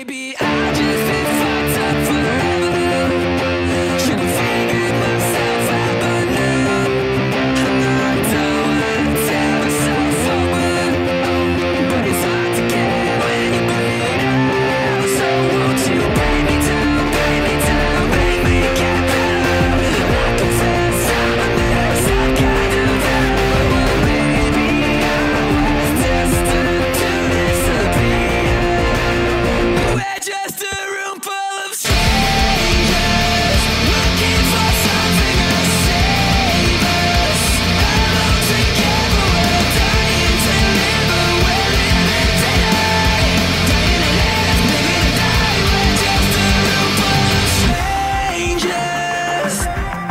maybe I've just been fucked up forever. Should've figured myself out by now. I don't wanna tear myself open, but it's hard to get when you bleed out. So won't you break me down, break me down, make me get better. I confess I'm a mess, I kind of am. Maybe I was destined to disappear. We're just a room full of strangers, looking for something to save us. Alone together, we're dying to live, but we're living today. Dying to live, living to die. We're just a room full of strangers.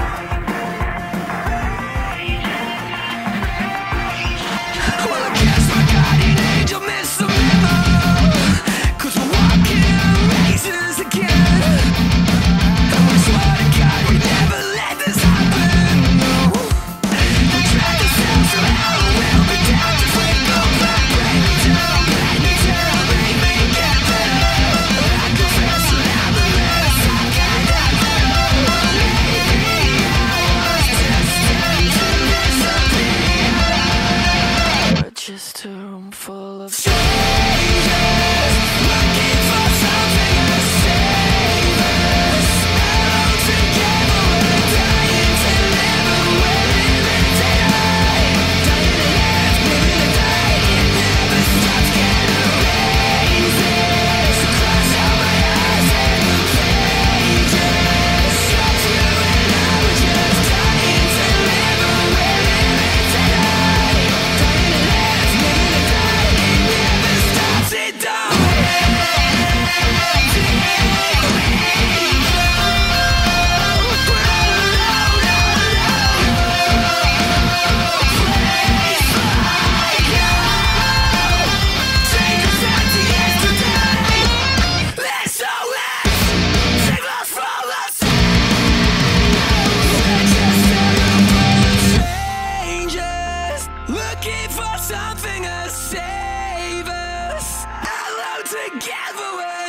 Well, I guess my guardian angel missed the memo, 'cause we're walking on razors again. And we swear to God we never let this happen, no. We drag ourselves somehow, we'll be down to break no back. Break me down, break me down, make me get better. I confess that I'm a mess, I kind of know. Maybe I was destined to disappear. We're just a room full of strangers, looking for something to save us. Alone together, we're dying to live, but we're living today. Dying to live, living to die. It never stops, getting raises across all my eyes and pages. Up to you and I, we're just dying to live, but we're living today. Dying to live, living to die. It never stops, it don't take us back to yesterday. Let's save us from us. We're just a room full of strangers, looking for something to save us. Alone together, we're